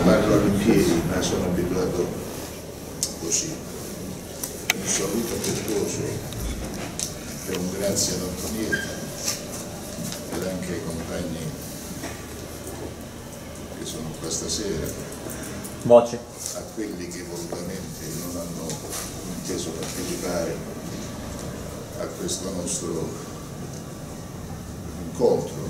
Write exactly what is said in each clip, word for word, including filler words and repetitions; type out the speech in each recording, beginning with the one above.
parlo in piedi, ma sono abituato così. Un saluto affettuoso e un grazie ad Antonietta ed anche ai compagni che sono qua stasera. Voce. A quelli che volutamente non hanno inteso partecipare a questo nostro incontro,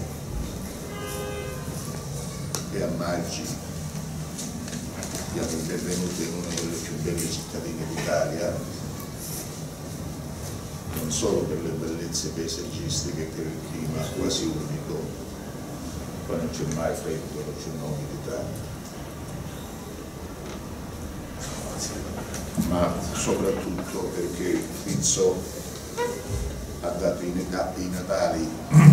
e a Maggi diamo il benvenuto in una delle più belle cittadine d'Italia, non solo per le bellezze paesaggistiche, per il clima quasi unico, poi non c'è mai freddo, non c'è mai umidità, ma soprattutto perché Rizzo ha dato i Natali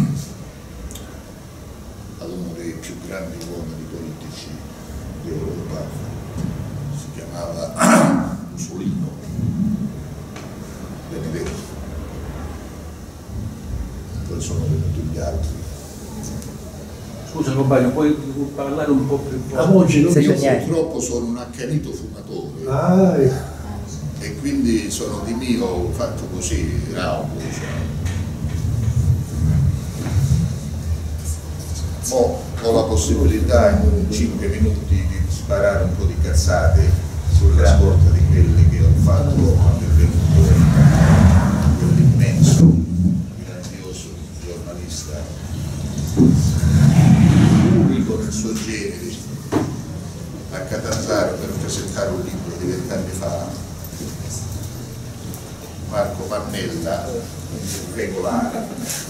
ad uno dei più grandi uomini politici d'Europa, si chiamava Mussolino, Benedetto. Poi sono venuti gli altri. Scusa compagno, puoi parlare un po' più a voce? Io niente. purtroppo sono un accanito fumatore, ah, eh. e quindi sono di mio fatto così, rauco, diciamo. Mo ho la possibilità in cinque minuti di sparare un po' di cazzate sulla scorta di quelle che ho fatto quando è venuto quell'immenso, grandioso giornalista, unico nel suo genere, a Catanzaro per presentare un libro di vent'anni fa, Marco Pannella, regolare.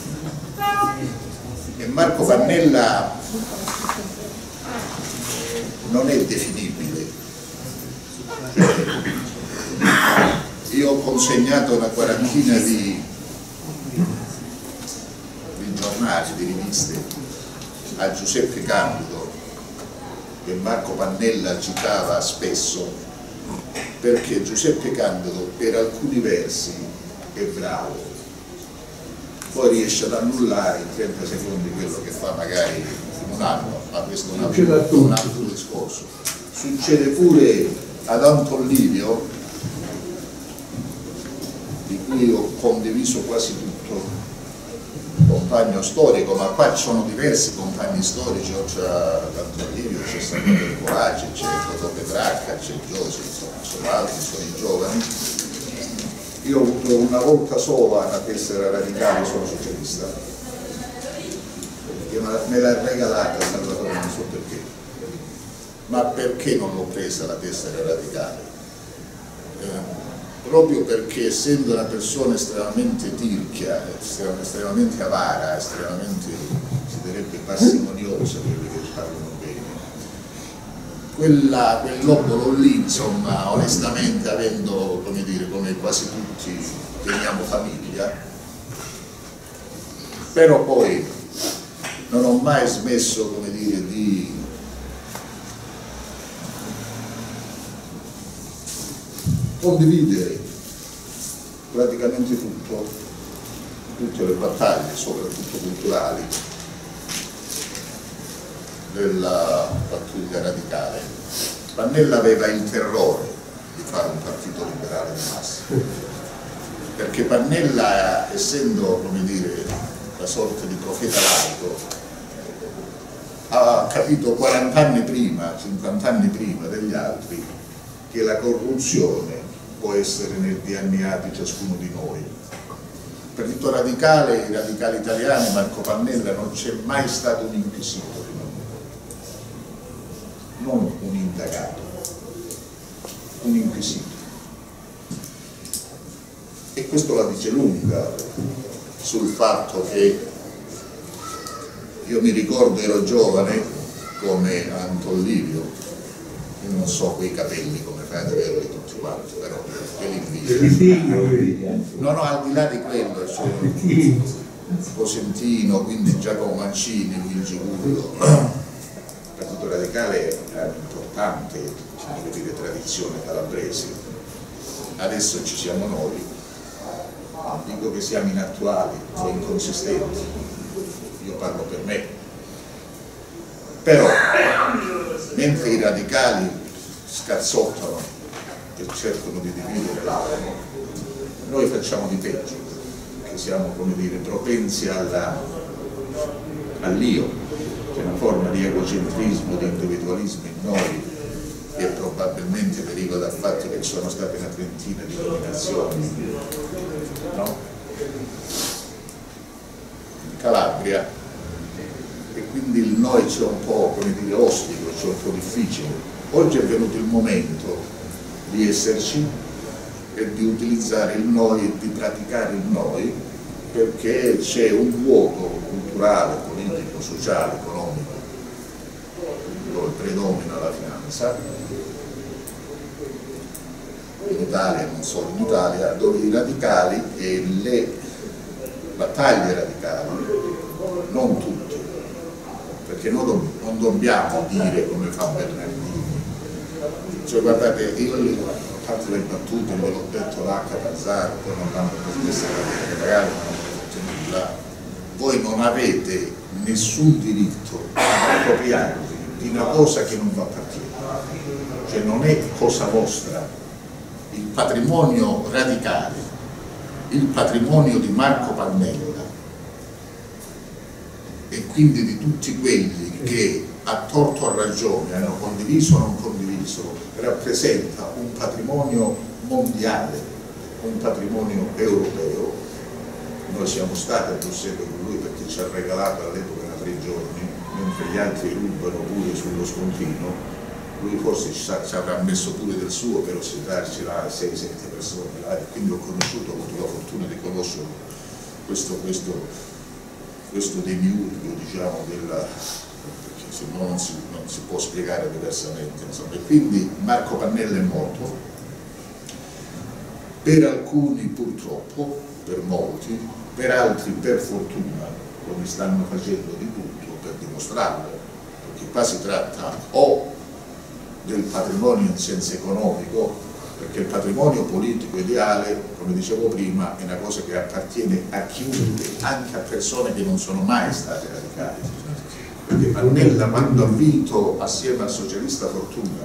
E Marco Pannella non è definibile. Io ho consegnato una quarantina di, di giornali, di riviste a Giuseppe Candido, che Marco Pannella citava spesso, perché Giuseppe Candido per alcuni versi è bravo, poi riesce ad annullare in trenta secondi quello che fa magari in un anno, ma questo è un altro, un altro discorso. Succede pure ad Anton Livio, di cui ho condiviso quasi tutto, compagno storico, ma qua ci sono diversi compagni storici, oltre ad Anton Livio c'è Salvatore Coraci, c'è Totò Petrarca, c'è Giosi, insomma, sono altri, sono i giovani. Io ho avuto una volta sola una tessera radicale, sono socialista, perché me l'ha regalata Salvatore, non so perché. Ma perché non l'ho presa la tessera radicale? Eh, proprio perché, essendo una persona estremamente tirchia, estremamente avara, estremamente, si direbbe, parsimoniosa, quelli che parlano bene, Quella, quell'obolo lì, insomma, onestamente, avendo, come dire, come quasi tutti teniamo famiglia, però poi non ho mai smesso, come dire, di condividere praticamente tutto, tutte le battaglie, soprattutto culturali, della pattuglia radicale. Pannella aveva il terrore di fare un partito liberale di massa, perché Pannella, essendo, come dire, una sorta di profeta laico, ha capito quaranta anni prima, cinquanta anni prima degli altri, che la corruzione può essere nel D N A di ciascuno di noi. Il partito radicale, i radicali italiani, Marco Pannella, non c'è mai stato un inquisitore, non un indagato, un inquisito. E questo la dice lunga sul fatto che io mi ricordo, ero giovane come Anton Livio, io non so quei capelli come fai ad averli tutti quanti, però che l'invidio. No, no, al di là di quello, cioè, Cosentino, quindi Giacomo Mancini, Luigi Gullo. Il Partito Radicale è un'importante, diciamo, dire, tradizione calabrese. Adesso ci siamo noi, dico che siamo inattuali o inconsistenti, io parlo per me, però mentre i radicali scazzottano e cercano di dividere l'atomo, noi facciamo di peggio, perché siamo, come dire, propensi all'io, che è una forma di egocentrismo, di individualismo in noi, che probabilmente deriva dal fatto che ci sono state una trentina di dominazioni, no? In Calabria, e quindi il noi c'è un po', come dire, ostico, c'è un po' difficile. Oggi è venuto il momento di esserci e di utilizzare il noi e di praticare il noi, perché c'è un vuoto culturale, politico, sociale, economico, dove predomina la finanza, in Italia e non solo in Italia, dove i radicali e le battaglie radicali, non tutte, perché noi non dobbiamo dire come fa Bernardini, cioè guardate, io ho fatto le battute, ve l'ho detto là a Catanzaro, poi non l'hanno permessa magari non hanno fatto nulla. Voi non avete nessun diritto ad appropriarvi di una cosa che non vi appartiene, cioè non è cosa vostra. Il patrimonio radicale, il patrimonio di Marco Pannella e quindi di tutti quelli che a torto o a ragione hanno condiviso o non condiviso, rappresenta un patrimonio mondiale, un patrimonio europeo. Noi siamo stati a Bruxelles con lui perché ci ha regalato all'epoca tre giorni, mentre gli altri rubano pure sullo scontrino. Lui forse ci, ci avrà messo pure del suo per ospitarci là sei sette persone là, e quindi ho conosciuto, ho avuto la fortuna di conoscere questo, questo, questo demiurgo, diciamo, della, perché se no non si, non si può spiegare diversamente, insomma. E quindi Marco Pannella è morto, per alcuni purtroppo, per molti, per altri per fortuna, come stanno facendo di tutto per dimostrarlo, perché qua si tratta o del patrimonio in senso economico, perché il patrimonio politico ideale, come dicevo prima, è una cosa che appartiene a chiunque, anche a persone che non sono mai state radicali. Perché Pannella, quando ha vinto assieme al socialista Fortuna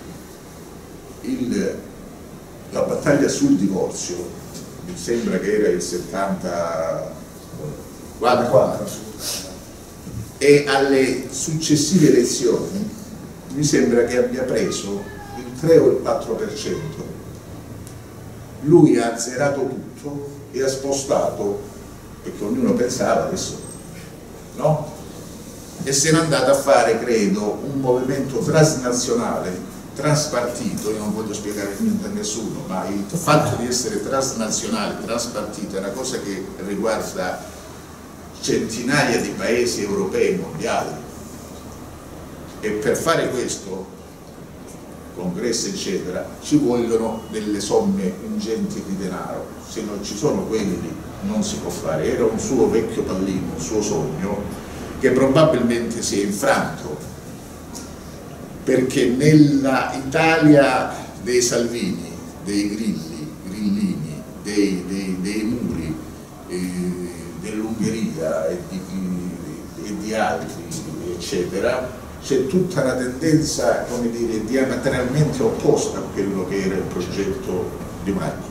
il, la battaglia sul divorzio, mi sembra che era il settantaquattro, e alle successive elezioni mi sembra che abbia preso il tre o il quattro per cento. Lui ha azzerato tutto e ha spostato, perché ognuno pensava adesso, no? E se n'è andato a fare, credo, un movimento transnazionale, transpartito. Io non voglio spiegare niente a nessuno, ma il fatto di essere transnazionale, transpartito, è una cosa che riguarda centinaia di paesi europei e mondiali. E per fare questo, congressi eccetera, ci vogliono delle somme ingenti di denaro. Se non ci sono quelli non si può fare. Era un suo vecchio pallino, un suo sogno, che probabilmente si è infranto, perché nella Italia dei Salvini, dei Grilli, Grillini, dei, dei, dei Muri, eh, dell'Ungheria e di, e di altri eccetera, c'è tutta una tendenza, come dire, diametralmente opposta a quello che era il progetto di Marco.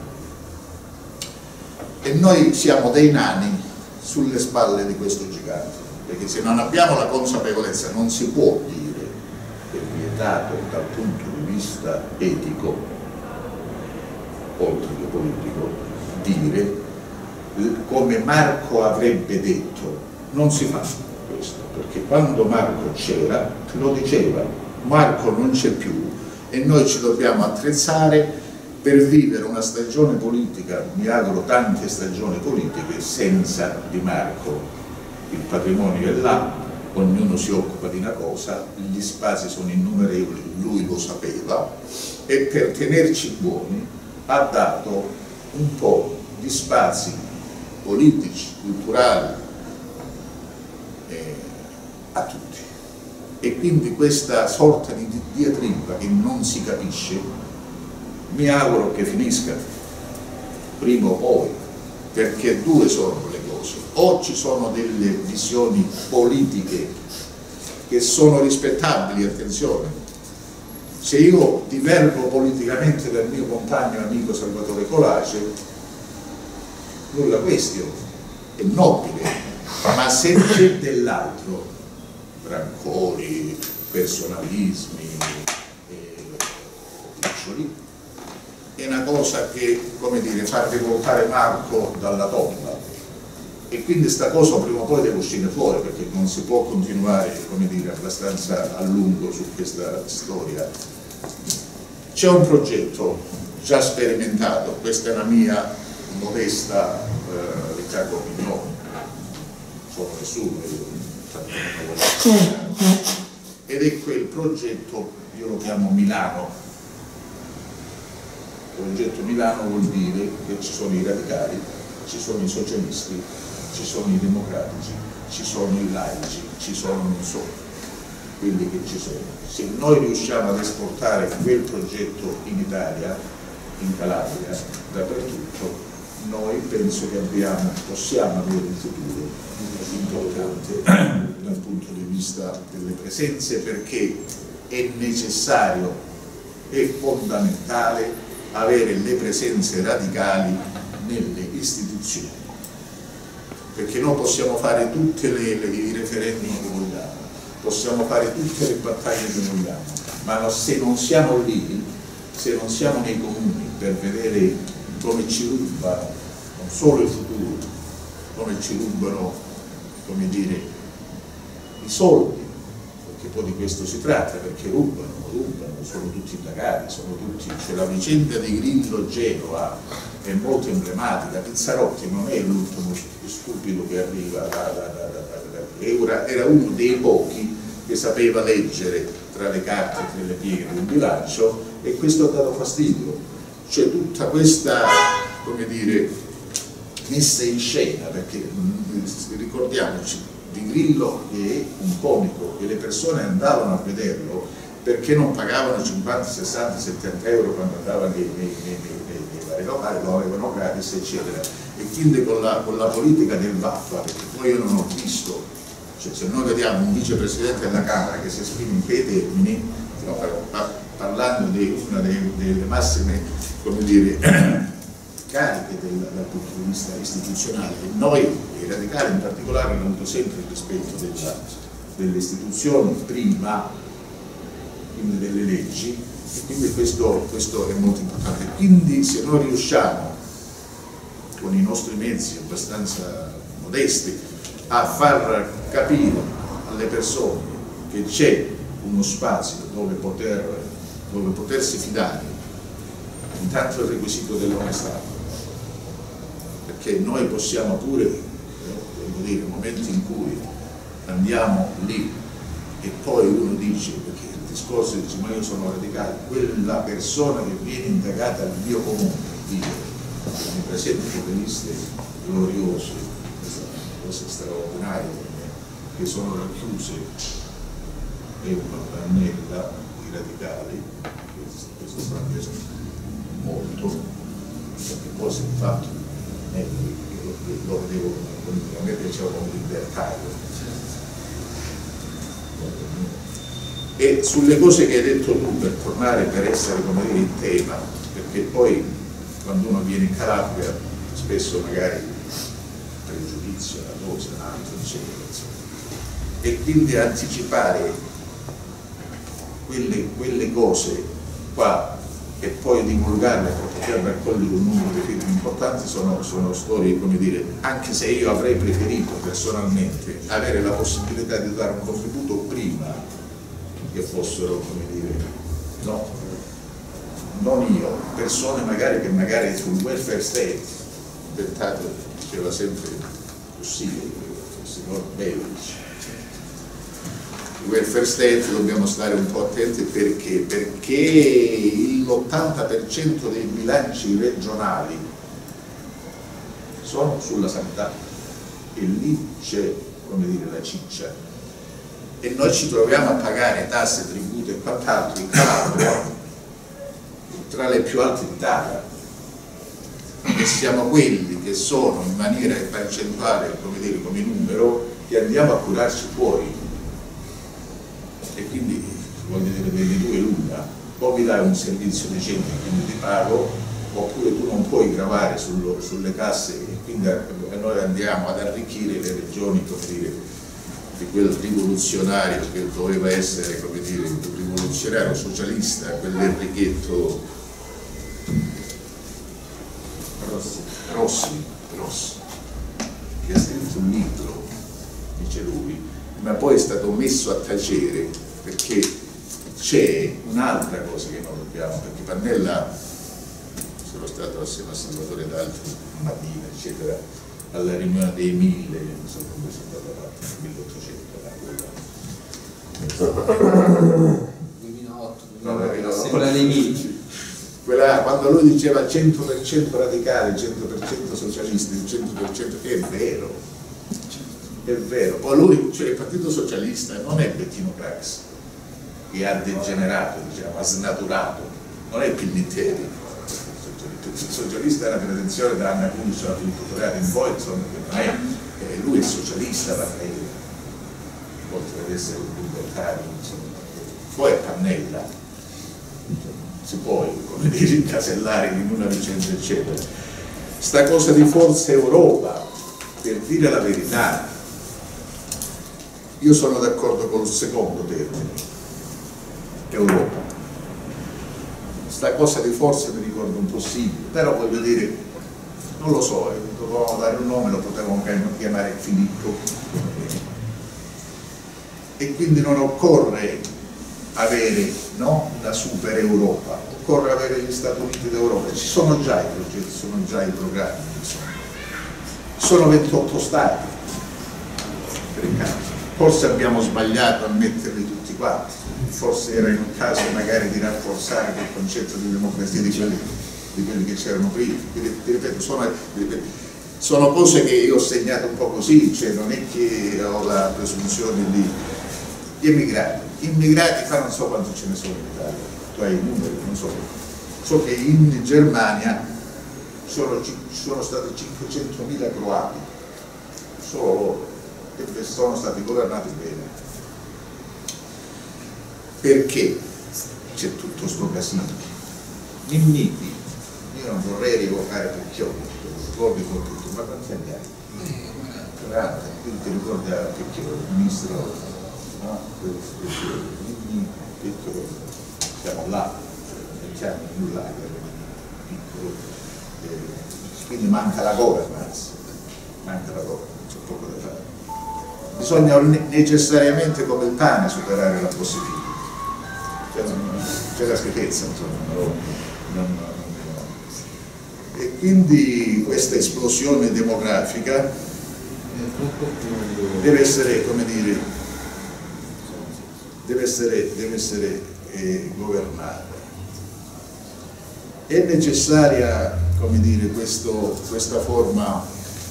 E noi siamo dei nani sulle spalle di questo gigante, perché se non abbiamo la consapevolezza non si può dire che è vietato dal punto di vista etico, oltre che politico, dire come Marco avrebbe detto. Non si fa questo, perché quando Marco c'era lo diceva, Marco non c'è più e noi ci dobbiamo attrezzare per vivere una stagione politica, mi auguro tante stagioni politiche, senza Di Marco. Il patrimonio è là, ognuno si occupa di una cosa, gli spazi sono innumerevoli, lui lo sapeva, e per tenerci buoni ha dato un po' di spazi politici, culturali, eh, a tutti. E quindi questa sorta di diatriba che non si capisce, mi auguro che finisca prima o poi, perché due sono le cose: o ci sono delle visioni politiche che sono rispettabili, attenzione, se io divergo politicamente dal mio compagno e amico Salvatore Colace, nulla questione, è nobile, ma se c'è dell'altro, rancori, personalismi, piccioli, è una cosa che, come dire, fa rivoltare Marco dalla tomba, e quindi sta cosa prima o poi deve uscire fuori, perché non si può continuare, come dire, abbastanza a lungo su questa storia. C'è un progetto già sperimentato, questa è la mia modesta eh, diciamo, opinione, non sono nessuno, io, ed è quel progetto, io lo chiamo Milano. Il progetto Milano vuol dire che ci sono i radicali, ci sono i socialisti, ci sono i democratici, ci sono i laici, ci sono non solo quelli che ci sono. Se noi riusciamo ad esportare quel progetto in Italia, in Calabria, dappertutto, noi penso che abbiamo, possiamo avere un futuro importante dal punto di vista delle presenze, perché è necessario, è fondamentale avere le presenze radicali nelle istituzioni, perché noi possiamo fare tutti i referendum che vogliamo, possiamo fare tutte le battaglie che vogliamo, ma no, se non siamo lì, se non siamo nei comuni per vedere come ci rubano non solo il futuro, come ci rubano, come dire, i soldi, perché poi di questo si tratta, perché rubano, rubano, sono tutti indagati, sono tutti, c'è la vicenda di Grillo Genova, è molto emblematica. Pizzarotti non è l'ultimo stupido che arriva, da, da, da, da, da, era, era uno dei pochi che sapeva leggere tra le carte, tra le pieghe del bilancio, e questo ha dato fastidio. C'è tutta questa, come dire, messa in scena, perché ricordiamoci di Grillo che è un comico, che le persone andavano a vederlo perché non pagavano cinquanta, sessanta, settanta euro quando andavano nei, nei, nei, nei, nei vari locali, lo avevano gratis, eccetera. E quindi con la, con la politica del vaffa, perché poi io non ho visto, cioè se noi vediamo un vicepresidente della Camera che si esprime in quei termini, no, parlando di una delle, delle massime, come dire, cariche del, dal punto di vista istituzionale, e noi, i radicali in particolare, hanno avuto sempre il rispetto della, delle istituzioni prima, quindi delle leggi, e quindi questo, questo è molto importante. Quindi se noi riusciamo con i nostri mezzi abbastanza modesti a far capire alle persone che c'è uno spazio dove, poter, dove potersi fidare, intanto il requisito dell'onestà, perché noi possiamo pure, devo dire, momenti in cui andiamo lì e poi uno dice, perché il discorso dice ma io sono radicale, quella persona che viene indagata al mio comune, io mi presento delle liste gloriose, cose straordinarie che sono racchiuse, è una pannella di radicali, questo sta piacendo molto, perché poi si è fatto, eh, lo vedevo, a me piaceva come libertario. E sulle cose che hai detto tu, per tornare, per essere, come dire, in tema, perché poi quando uno viene in Calabria spesso magari pregiudizio, una cosa, un'altra, eccetera, eccetera. E quindi anticipare quelle, quelle cose qua e poi divulgarle per poter raccogliere un numero di firme importanti sono, sono storie, come dire, anche se io avrei preferito personalmente avere la possibilità di dare un contributo prima che fossero, come dire, no, non io, persone magari che magari sul welfare state, diventato, diceva sempre così, il signor Beveridge, il welfare state dobbiamo stare un po' attenti perché, perché l'ottanta per cento dei bilanci regionali sono sulla sanità e lì c'è, come dire, la ciccia, e noi ci troviamo a pagare tasse, tributi e quant'altro in Calabria tra le più alte d'Italia, e siamo quelli che sono in maniera percentuale, come dire, come numero, che andiamo a curarci fuori. E quindi voglio dire, delle due l'una, o mi dai un servizio decente e quindi ti pago, oppure tu non puoi gravare sullo, sulle casse e quindi noi andiamo ad arricchire le regioni, come dire, di quel rivoluzionario che doveva essere, come dire, un rivoluzionario socialista, quell'Enrichetto Rossi, Rossi, Rossi, che ha scritto un libro, dice lui, ma poi è stato messo a tacere perché c'è un'altra cosa che non dobbiamo, perché Pannella, sono stato assieme a Salvatore D'Altri mattina, eccetera, alla riunione dei mille, non so come si è andato avanti, nel milleottocento, duemilaotto, duemilaotto, sembra dei mille. Quella, quando lui diceva cento per cento radicale, cento per cento socialisti, cento per cento, è vero, è vero. Poi lui, cioè il Partito Socialista non è Bettino Craxi, che ha degenerato, diciamo, ha snaturato, non è Pignatelli. Il socialista è una pretensione da Anna Cuncio a tutto in poi, insomma, non è, eh, lui è socialista, Pannella, oltre ad essere un libertario, insomma. Poi è Pannella. Si può, come dire, incasellare in una vicenda eccetera. Sta cosa di Forza Europa, per dire la verità, io sono d'accordo con il secondo termine, Europa. Sta cosa di forza mi ricorda un po' simile, però voglio dire, non lo so, dovevamo dare un nome, lo potevamo chiamare Filippo, e quindi non occorre avere, no, una super Europa, occorre avere gli Stati Uniti d'Europa, ci sono già i progetti, sono già i programmi, insomma. Sono ventotto stati, per il caso. Forse abbiamo sbagliato a metterli tutti quanti, forse era il caso magari di rafforzare quel concetto di democrazia di quelli, di quelli che c'erano prima. Ti ripeto, sono, ti ripeto, sono cose che io ho segnato un po' così, cioè non è che ho la presunzione di... Gli immigrati, immigrati qua non so quanto ce ne sono in Italia, tu hai i numeri, non so, so che in Germania sono, sono stati cinquecentomila croati, solo loro, e sono stati governati bene. Perché c'è tutto sto casino? Minniti, io non vorrei rievocare Pecchioni, ricordi con tutto, ma quanti anni hai? quaranta, quindi ti ricordi a Pecchioni, il ministro... No? Quindi siamo là, mettiamo in un lager piccolo, eh, quindi manca la governance, manca la governance, c'è poco da fare. Bisogna necessariamente come il pane superare la possibilità, c'è la schifezza, insomma, no? non, non, non. E quindi questa esplosione demografica deve essere, come dire, deve essere, deve essere eh, governata. È necessaria, come dire, questo, questa forma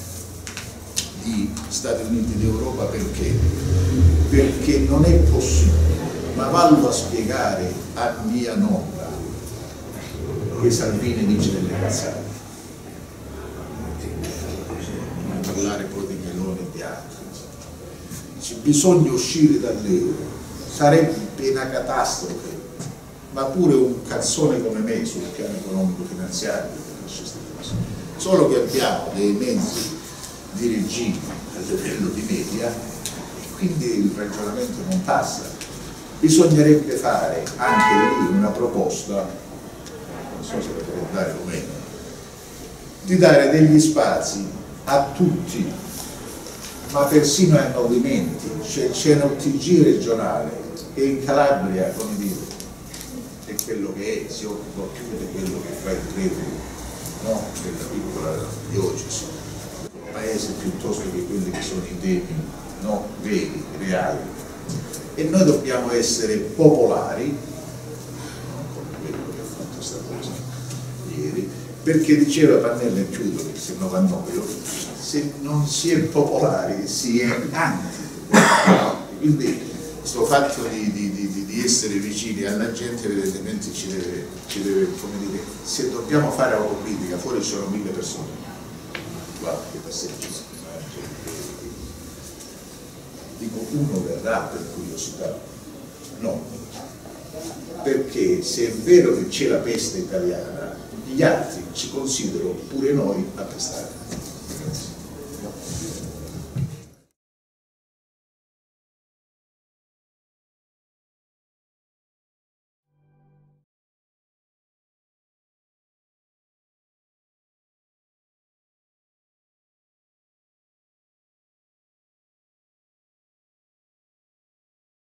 di Stati Uniti d'Europa perché? Perché non è possibile, ma vallo a spiegare a mia nonna che Salvini dice delle cazzate. Non parlare poi di Meloni e di altri. C'è bisogna uscire dall'euro. Sarebbe una catastrofe, ma pure un cazzone come me sul piano economico-finanziario, solo che abbiamo dei mezzi di regime a livello di media e quindi il ragionamento non passa. Bisognerebbe fare anche lì una proposta, non so se la devo dare o meno, di dare degli spazi a tutti, ma persino ai movimenti. C'è un T G regionale che in Calabria, come dire, è quello che è, si occupa più di quello che fa il prete, no? Della piccola diocesi, un paese piuttosto che quelli che sono i temi, no? Veri, reali. E noi dobbiamo essere popolari, non come quello che ha fatto questa cosa ieri, perché diceva Pannella, e chiudo che se no vannoio, se non si è popolari si è anti. Quindi questo fatto di, di, di, di essere vicini alla gente evidentemente ci deve, ci deve, come dire, se dobbiamo fare autocritica, fuori ci sono mille persone, guarda che passeggi, dico uno verrà per curiosità, no, perché se è vero che c'è la peste italiana, gli altri ci considerano pure noi appestati.